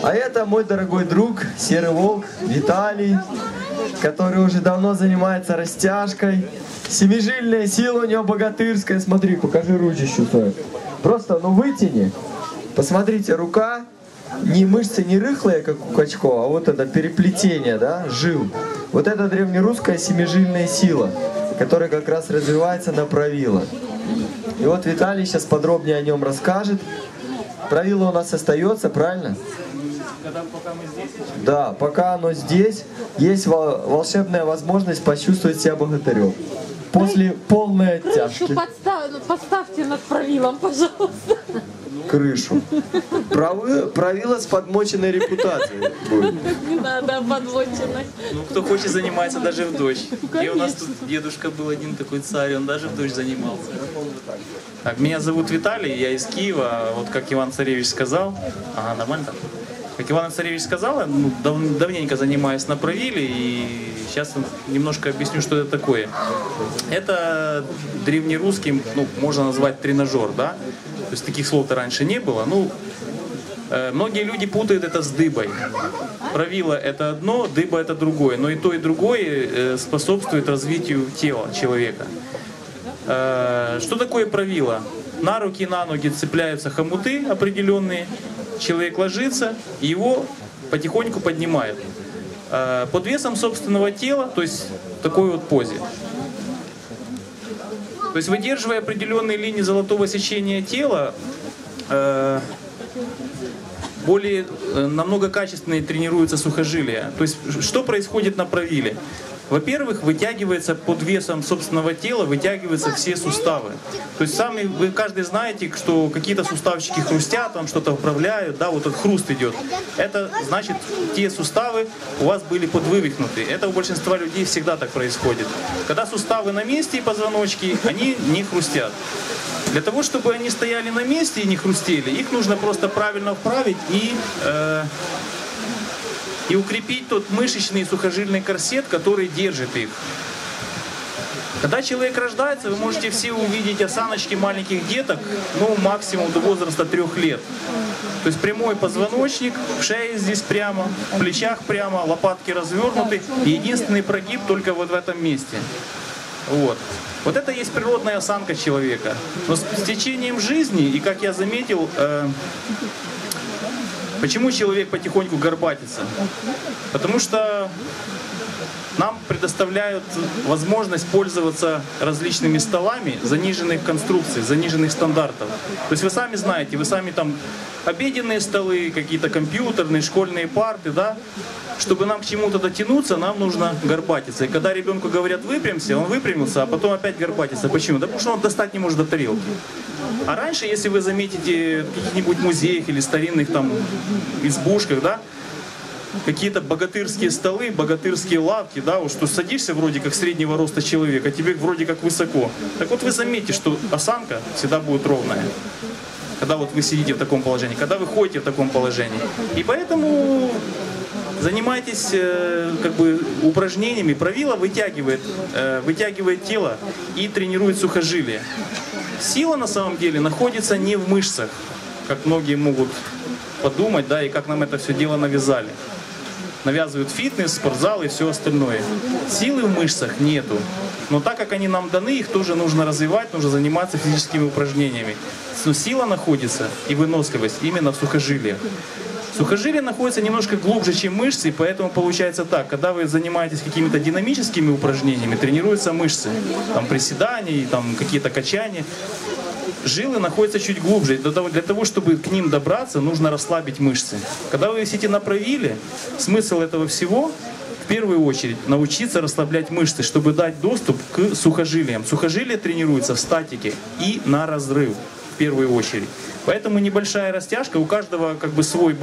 А это мой дорогой друг, Серый Волк, Виталий, который уже давно занимается растяжкой. Семижильная сила у него богатырская. Смотри, покажи ручищу свою. Просто, вытяни. Посмотрите, рука, не мышцы не рыхлые, как у качков, а вот это переплетение, да, жил. Вот это древнерусская семижильная сила, которая как раз развивается на правило. И вот Виталий сейчас подробнее о нем расскажет. Правило у нас остается, правильно? Пока мы здесь? Да, пока оно здесь, есть волшебная возможность почувствовать себя богатырем. После полной оттяжки. Крышу поставьте над правилом, пожалуйста. Крышу. Правило с подмоченной репутацией будет. Не надо подмоченной. Кто хочет, занимается даже в дождь. И у нас тут дедушка был один такой царь, он даже в дождь занимался. Так, меня зовут Виталий, я из Киева. Вот как Иван Царевич сказал. Ага, нормально? Как Иван Царевич сказал, давненько занимаюсь на правиле, и сейчас немножко объясню, что это такое. Это древнерусский, можно назвать тренажер, да? То есть таких слов-то раньше не было. Многие люди путают это с дыбой. Правило это одно, дыба это другое. Но и то, и другое способствует развитию тела человека. Что такое правило? На руки и на ноги цепляются хомуты определенные. Человек ложится, и его потихоньку поднимают. Под весом собственного тела, то есть в такой вот позе. То есть выдерживая определенные линии золотого сечения тела, намного качественнее тренируются сухожилия. То есть что происходит на правиле? Во-первых, вытягивается под весом собственного тела, вытягиваются все суставы. То есть вы каждый знаете, что какие-то суставчики хрустят, там что-то вправляют, да, вот этот хруст идет. Это значит, те суставы у вас были подвывихнуты. Это у большинства людей всегда так происходит. Когда суставы на месте и позвоночки, они не хрустят. Для того, чтобы они стояли на месте и не хрустели, их нужно просто правильно вправить и укрепить тот мышечный и сухожильный корсет, который держит их. Когда человек рождается, вы можете все увидеть осаночки маленьких деток, максимум до возраста 3 лет. То есть прямой позвоночник, в шее здесь прямо, в плечах прямо, лопатки развернуты, и единственный прогиб только вот в этом месте. Вот это есть природная осанка человека. Но с течением жизни, и как я заметил, почему человек потихоньку горбатится? Потому что нам предоставляют возможность пользоваться различными столами заниженных конструкций, заниженных стандартов. То есть вы сами знаете, вы сами там обеденные столы, какие-то компьютерные, школьные парты, да? Чтобы нам к чему-то дотянуться, нам нужно горбатиться. И когда ребенку говорят выпрямься, он выпрямился, а потом опять горбатится. Почему? Да потому что он достать не может до тарелки. А раньше, если вы заметите в каких-нибудь музеях или старинных там избушках, да, какие-то богатырские столы, богатырские лавки, да, вот что садишься вроде как среднего роста человека, а тебе вроде как высоко. Так вот вы заметите, что осанка всегда будет ровная, когда вот вы сидите в таком положении, когда вы ходите в таком положении. И поэтому занимайтесь упражнениями. Правило вытягивает тело и тренирует сухожилия. Сила на самом деле находится не в мышцах, как многие могут подумать, да, и как нам это все дело навязали. Навязывают фитнес, спортзал и все остальное. Силы в мышцах нету. Но так как они нам даны, их тоже нужно развивать, нужно заниматься физическими упражнениями. Но сила находится и выносливость именно в сухожилиях. Сухожилия находятся немножко глубже, чем мышцы, и поэтому получается так, когда вы занимаетесь какими-то динамическими упражнениями, тренируются мышцы, там приседания, там какие-то качания, жилы находятся чуть глубже. Для того, чтобы к ним добраться, нужно расслабить мышцы. Когда вы висите на правиле, смысл этого всего в первую очередь научиться расслаблять мышцы, чтобы дать доступ к сухожилиям. Сухожилия тренируются в статике и на разрыв в первую очередь. Поэтому небольшая растяжка, у каждого свой,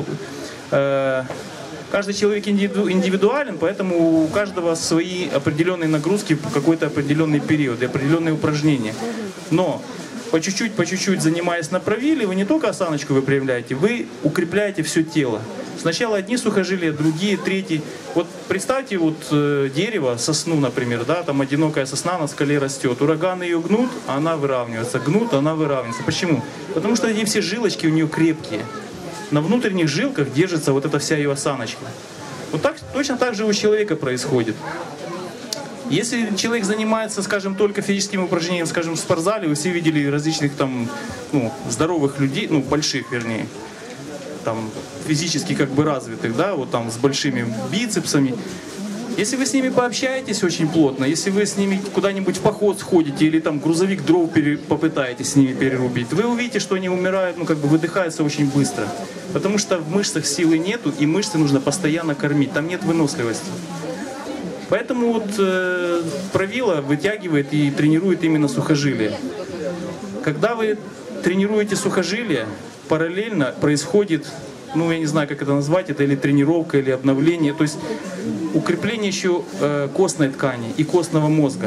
каждый человек индивидуален, поэтому у каждого свои определенные нагрузки в какой-то определенный период и определенные упражнения. Но по чуть-чуть занимаясь на правиле, вы не только осаночку выпрямляете, вы укрепляете все тело. Сначала одни сухожилия, другие, третьи. Вот представьте дерево, сосну, например, да, там одинокая сосна на скале растет. Ураганы ее гнут, а она выравнивается. Гнут, она выравнивается. Почему? Потому что эти все жилочки у нее крепкие. на внутренних жилках держится вот эта вся ее осаночка. Вот так, точно так же у человека происходит. Если человек занимается, скажем, только физическим упражнением, скажем, в спортзале, вы все видели различных там, здоровых людей, больших, вернее, там, физически как бы развитых, да, вот там с большими бицепсами. Если вы с ними пообщаетесь очень плотно, если вы с ними куда-нибудь в поход сходите или там грузовик дров попытаетесь с ними перерубить, вы увидите, что они умирают, выдыхаются очень быстро. Потому что в мышцах силы нету, и мышцы нужно постоянно кормить, там нет выносливости. Поэтому вот правило вытягивает и тренирует именно сухожилие. Когда вы тренируете сухожилие, параллельно происходит, я не знаю, как это назвать, это или тренировка, или обновление, то есть укрепление еще костной ткани и костного мозга.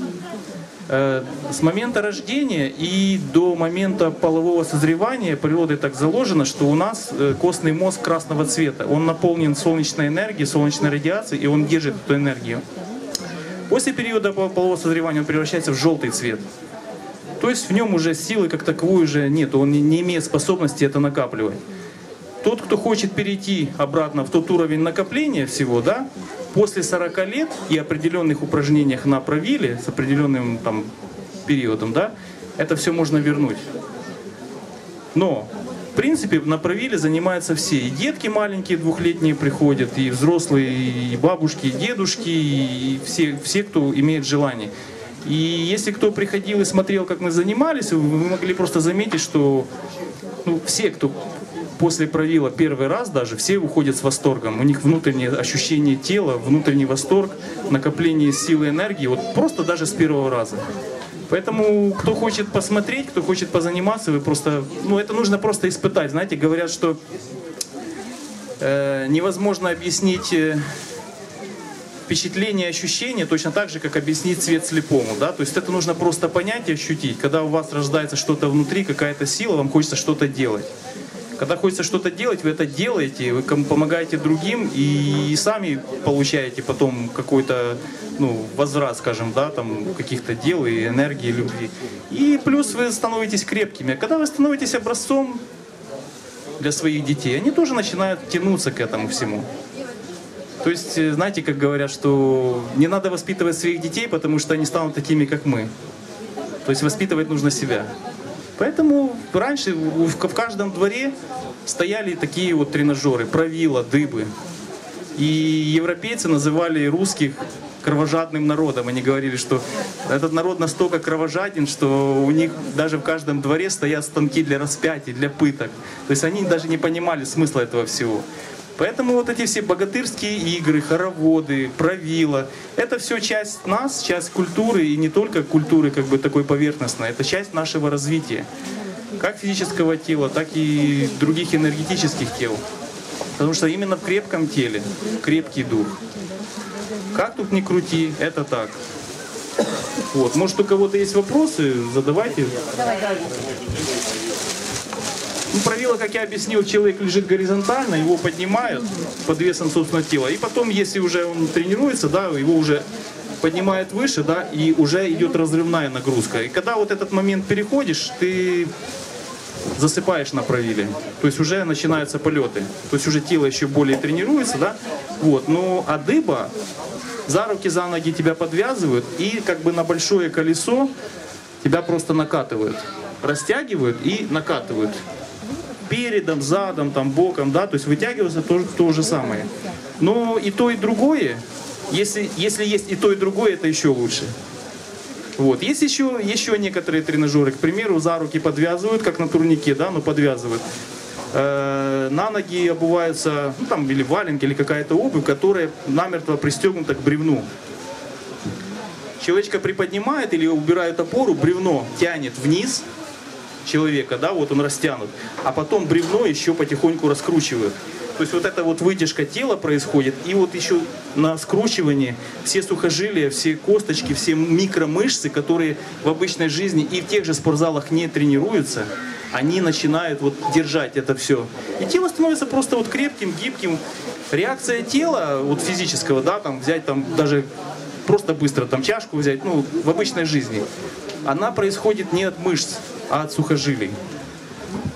С момента рождения и до момента полового созревания природой так заложено, что у нас костный мозг красного цвета. Он наполнен солнечной энергией, солнечной радиацией, и он держит эту энергию. После периода полового созревания он превращается в желтый цвет. То есть в нем уже силы как таковой уже нет, он не имеет способности это накапливать. Тот, кто хочет перейти обратно в тот уровень накопления всего, да, после 40 лет и определенных упражнениях на правиле с определенным там периодом, да, это все можно вернуть. Но, в принципе, на правиле занимаются все. И детки маленькие, двухлетние приходят, и взрослые, и бабушки, и дедушки, и все, кто имеет желание. И если кто приходил и смотрел, как мы занимались, вы могли просто заметить, что все, кто после правила первый раз даже, все уходят с восторгом. У них внутреннее ощущение тела, внутренний восторг, накопление силы и энергии, вот просто даже с первого раза. Поэтому, кто хочет посмотреть, кто хочет позаниматься, вы просто, это нужно просто испытать. Знаете, говорят, что невозможно объяснить впечатление, ощущение точно так же, как объяснить цвет слепому, да? То есть это нужно просто понять и ощутить. Когда у вас рождается что-то внутри, какая-то сила, вам хочется что-то делать. Когда хочется что-то делать, вы это делаете, вы помогаете другим и сами получаете потом какой-то возврат, скажем, да, там каких-то дел и энергии, любви. И плюс вы становитесь крепкими. Когда вы становитесь образцом для своих детей, они тоже начинают тянуться к этому всему. То есть, знаете, как говорят, что не надо воспитывать своих детей, потому что они станут такими, как мы. То есть воспитывать нужно себя. Поэтому раньше в каждом дворе стояли такие вот тренажеры, правила, дыбы. И европейцы называли русских кровожадным народом. Они говорили, что этот народ настолько кровожаден, что у них даже в каждом дворе стоят станки для распятий, для пыток. То есть они даже не понимали смысла этого всего. Поэтому вот эти все богатырские игры, хороводы, правила, это все часть нас, часть культуры, и не только культуры как бы такой поверхностной, это часть нашего развития. Как физического тела, так и других энергетических тел. Потому что именно в крепком теле крепкий дух. Как тут ни крути, это так. Вот. Может, у кого-то есть вопросы, задавайте. Правило, как я объяснил, человек лежит горизонтально, его поднимают под весом собственного тела. И потом, если уже он тренируется, да, его уже поднимают выше, да, и уже идет разрывная нагрузка. И когда вот этот момент переходишь, ты засыпаешь на правиле. То есть уже начинаются полеты. То есть уже тело еще более тренируется, да. Вот. Ну, а дыба, за руки, за ноги тебя подвязывают и как бы на большое колесо тебя просто накатывают. Растягивают и накатывают. Передом, задом, там, боком, да, то есть вытягивается то же самое. Но и то, и другое, если есть и то, и другое, это еще лучше. Вот. Есть еще некоторые тренажеры, к примеру, за руки подвязывают, как на турнике, да, но подвязывают. На ноги обуваются, там, или валенки, или какая-то обувь, которая намертво пристегнута к бревну. Человечка приподнимает или убирает опору, бревно тянет вниз человека, да, вот он растянут, а потом бревно еще потихоньку раскручивают. То есть вот эта вот вытяжка тела происходит, и вот еще на скручивании все сухожилия, все косточки, все микромышцы, которые в обычной жизни и в тех же спортзалах не тренируются, они начинают вот держать это все. И тело становится просто вот крепким, гибким. Реакция тела, вот физического, да, там взять там даже просто быстро там чашку взять, ну, в обычной жизни, она происходит не от мышц, а от сухожилий.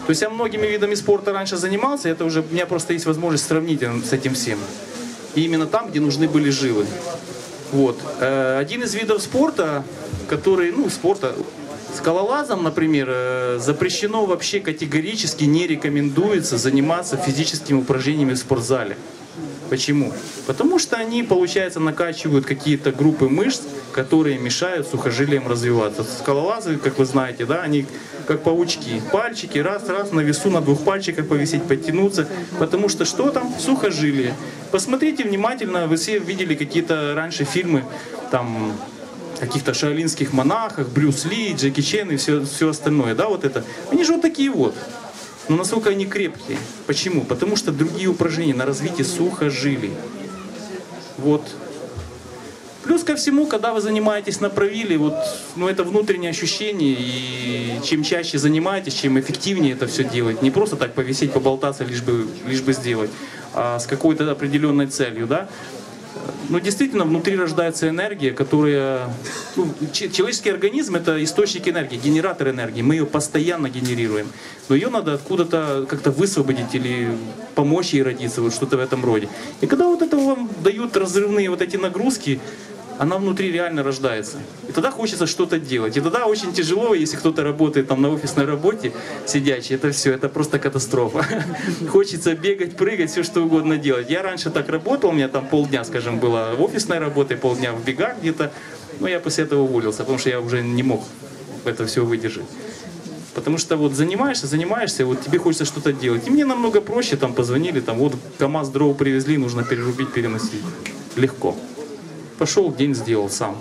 То есть я многими видами спорта раньше занимался, это уже, у меня просто есть возможность сравнить с этим всем. И именно там, где нужны были жилы. Вот. Один из видов спорта, который, спорта, скалолазом, например, запрещено вообще категорически, не рекомендуется заниматься физическими упражнениями в спортзале. Почему? Потому что они, получается, накачивают какие-то группы мышц, которые мешают сухожилиям развиваться. Скалолазы, как вы знаете, да, они как паучки. Пальчики, раз-раз на весу на 2 пальчиках повисеть, подтянуться. Потому что что там? Сухожилие. Посмотрите внимательно, вы все видели какие-то раньше фильмы, там, каких-то шаолинских монахах, Брюс Ли, Джеки Чен и все остальное, да, вот это. Они же вот такие вот. Но насколько они крепкие? Почему? Потому что другие упражнения на развитие сухожилий. Вот. Плюс ко всему, когда вы занимаетесь на правиле, вот, это внутреннее ощущение, и чем чаще занимаетесь, чем эффективнее это все делать. Не просто так повисеть, поболтаться, лишь бы сделать, а с какой-то определенной целью, да. Но действительно внутри рождается энергия, которая... человеческий организм — это источник энергии, генератор энергии. Мы ее постоянно генерируем. Но ее надо откуда-то как-то высвободить или помочь ей родиться, вот что-то в этом роде. И когда вот это вам дают разрывные вот эти нагрузки, она внутри реально рождается. И тогда хочется что-то делать. И тогда очень тяжело, если кто-то работает там на офисной работе, сидячий, это все, это просто катастрофа. Хочется бегать, прыгать, все что угодно делать. Я раньше так работал, у меня там полдня, скажем, было офисной работы, полдня в бегах где-то. Но я после этого уволился, потому что я уже не мог это все выдержать. Потому что вот занимаешься, вот тебе хочется что-то делать. И мне намного проще, там позвонили, там вот КамАЗ дров привезли, нужно перерубить, переносить. Легко. Пошел, день сделал сам.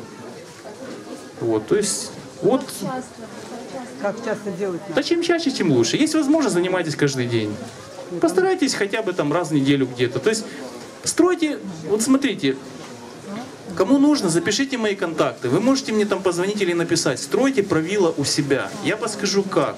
Вот, то есть, вот... Как часто делать? Да чем чаще, тем лучше. Есть возможность, занимайтесь каждый день. Постарайтесь хотя бы там раз в неделю где-то. То есть, стройте, вот смотрите, кому нужно, запишите мои контакты. Вы можете мне там позвонить или написать. Стройте правила у себя. Я подскажу как.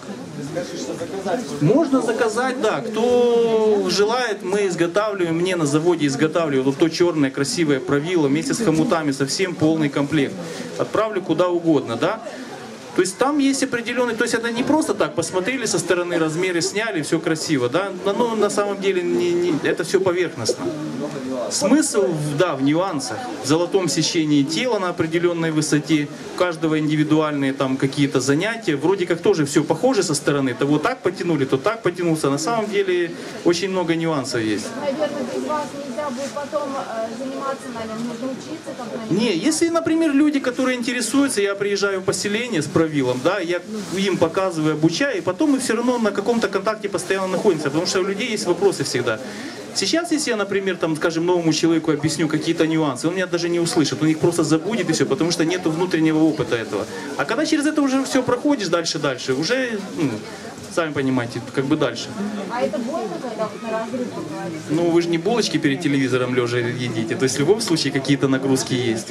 Можно заказать, да. Кто желает, мы изготавливаем, мне на заводе изготавливают вот то черное красивое правило вместе с хомутами, совсем полный комплект. Отправлю куда угодно, да. То есть там есть определенный, то есть это не просто так, посмотрели со стороны, размеры сняли, все красиво, да, но на самом деле это все поверхностно. Смысл, в нюансах, в золотом сечении тела на определенной высоте, у каждого индивидуальные там какие-то занятия, вроде как тоже все похоже со стороны, то вот так потянули, то так потянулся, на самом деле очень много нюансов есть. Наверное, без вас нельзя будет потом заниматься, наверное, нужно учиться там. Не, если, например, люди, которые интересуются, я приезжаю в поселение с правилом, да, я им показываю, обучаю, и потом мы все равно на каком-то контакте постоянно находимся, потому что у людей есть вопросы всегда. Сейчас, если я, например, там, скажем, новому человеку объясню какие-то нюансы, он меня даже не услышит, он их просто забудет и все, потому что нет внутреннего опыта этого. А когда через это уже все проходишь дальше, уже, сами понимаете, как бы дальше. А это больно, когда вот на разрыв бывает? Ну, вы же не булочки перед телевизором лежа едите, то есть в любом случае какие-то нагрузки есть.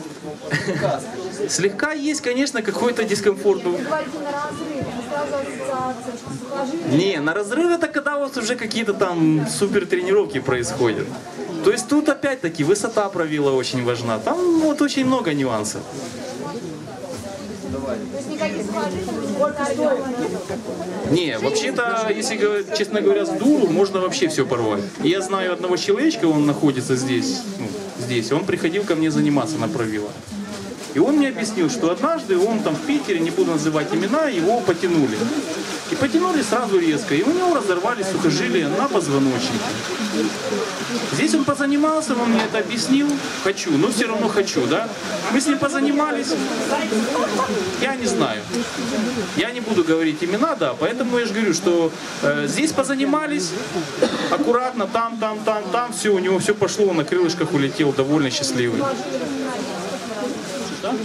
Слегка есть, конечно, какой-то дискомфорт. Вы говорите на разрыв, но сразу ассоциация, что сухожилие. Не, на разрыв это когда у вас уже какие-то там супер тренировки происходят. То есть тут опять-таки высота правила очень важна. Там вот очень много нюансов. То есть никаких сухожилий Не, вообще-то, если говорить, честно говоря, с дуру можно вообще все порвать. И я знаю одного человечка, он находится здесь, здесь, он приходил ко мне заниматься на правила. И он мне объяснил, что однажды он там в Питере, не буду называть имена, его потянули. И потянули сразу резко, и у него разорвались сухожилия на позвоночнике. Здесь он позанимался, он мне это объяснил, хочу, но все равно хочу, да. Мы с ним позанимались, я не знаю. Я не буду говорить имена, да, поэтому я же говорю, что здесь позанимались, аккуратно, там, все, у него все пошло, он на крылышках улетел, довольно счастливый. Да?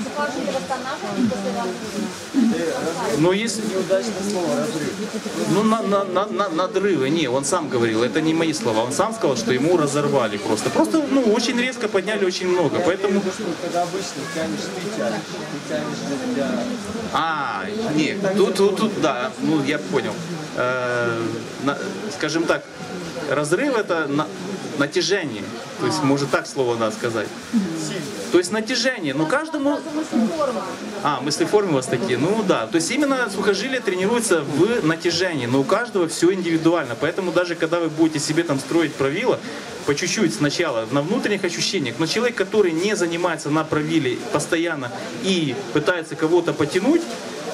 Но если... Ну, надрывы, не, он сам говорил, это не мои слова, он сам сказал, что ему разорвали просто. Просто, очень резко подняли очень много, поэтому... Когда обычно тянешь, ты тянешь. Нет, тут, да, я понял. Скажем так, разрыв это натяжение. То есть, может так слово надо сказать. То есть натяжение. Но каждому... мыслеформы у вас такие. Ну да. То есть именно сухожилие тренируется в натяжении. Но у каждого все индивидуально. Поэтому даже когда вы будете себе там строить правило, по чуть-чуть сначала, на внутренних ощущениях. Но человек, который не занимается на правиле постоянно и пытается кого-то потянуть,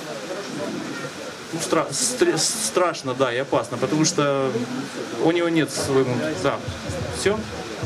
ну, страшно, да, и опасно, потому что у него нет своего... Да. Все?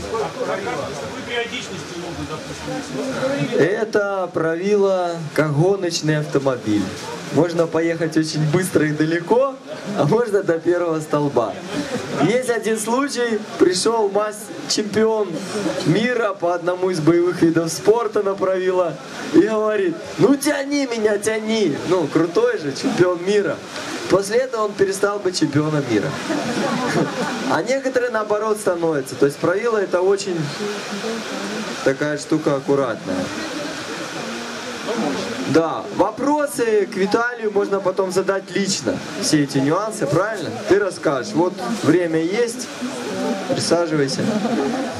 Это правило как гоночный автомобиль. Можно поехать очень быстро и далеко, а можно до первого столба. Есть один случай, пришел чемпион мира по одному из боевых видов спорта на правило и говорит: ну тяни меня, тяни. Ну, крутой же, чемпион мира. После этого он перестал быть чемпионом мира. А некоторые наоборот становятся. То есть правило это очень такая штука аккуратная. Да, вопросы к Виталию можно потом задать лично. Все эти нюансы, правильно? Ты расскажешь. Вот время есть. Присаживайся.